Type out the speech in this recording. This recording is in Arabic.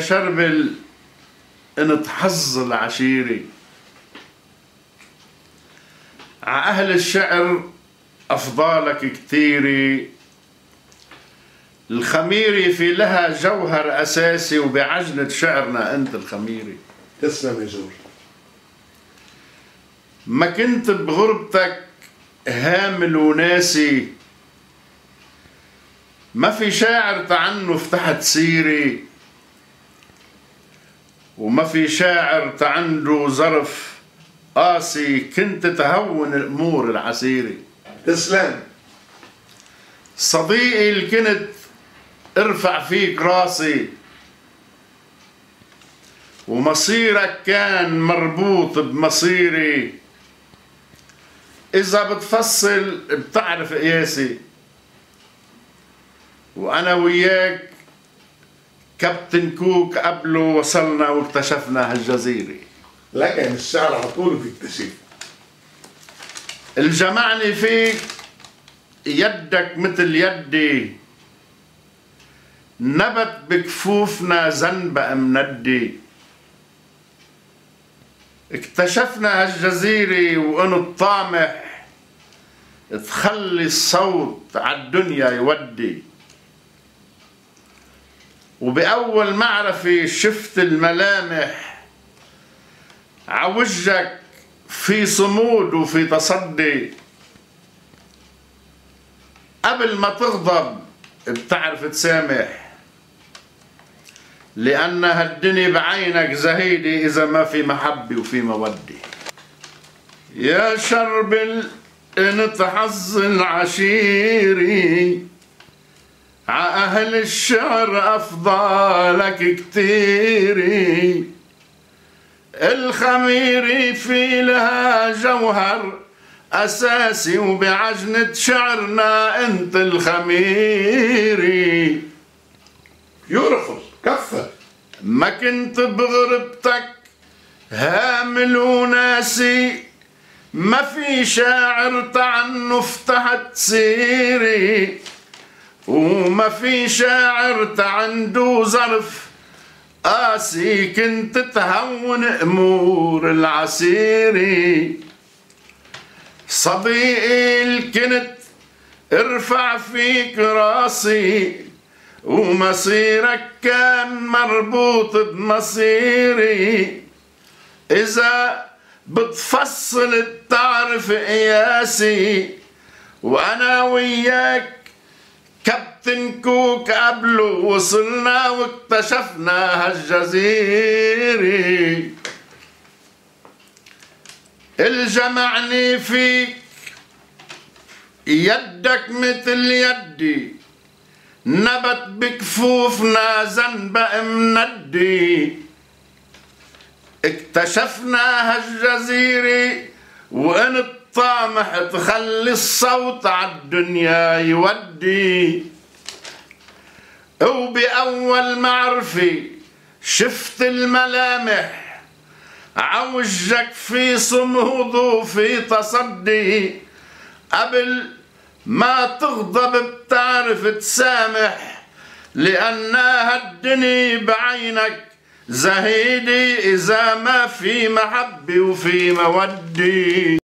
شربل انت حظ العشيري، ع أهل الشعر أفضالك كتيري، الخميري في لها جوهر أساسي وبعجنة شعرنا أنت الخميري. تسلم يا جورج. ما كنت بغربتك هامل وناسي، ما في شاعر تعنف تحت سيري، وما في شاعر تعنده ظرف قاسي، كنت تهون الأمور العسيري. تسلم صديقي اللي كنت ارفع فيك راسي، ومصيرك كان مربوط بمصيري، إذا بتفصل بتعرف قياسي، وأنا وياك كابتن كوك قبله وصلنا واكتشفنا هالجزيرة. لكن الشعر على طول بيكتشف. الجمعني فيك يدك مثل يدي، نبت بكفوفنا زنبق مندي، اكتشفنا هالجزيرة وانت طامح تخلي الصوت عالدنيا يودي، وبأول معرفة شفت الملامح عوجك في صمود وفي تصدي، قبل ما تغضب بتعرف تسامح، لأن هالدنيا بعينك زهيدة إذا ما في محبة وفي مودة. يا شربل انت حظ العشيري، ع أهل الشعر أفضالك كتيري، الخميري في لها جوهر أساسي وبعجنة شعرنا أنت الخميري. بيوتيفول كفى. ما كنت بغربتك هامل وناسي، ما في شاعر تعنف تحت سيري، وما في شاعر عنده ظرف قاسي، كنت تهون أمور العسيري. صديقي اللي كنت ارفع فيك راسي، ومصيرك كان مربوط بمصيري، إذا بتفصل بتعرف قياسي، وأنا وياك كابتن كوك قبله وصلنا واكتشفنا هالجزيرة. الجمعني فيك يدك مثل يدي، نبت بكفوفنا زنبق مندي، اكتشفنا هالجزيرة وانت طامح تخلي الصوت عالدنيا يودي، وبأول معرفة شفت الملامح عوجك في صمود وفي تصدي، قبل ما تغضب بتعرف تسامح، لأن هالدنيا بعينك زهيدي إذا ما في محبة وفي مودة.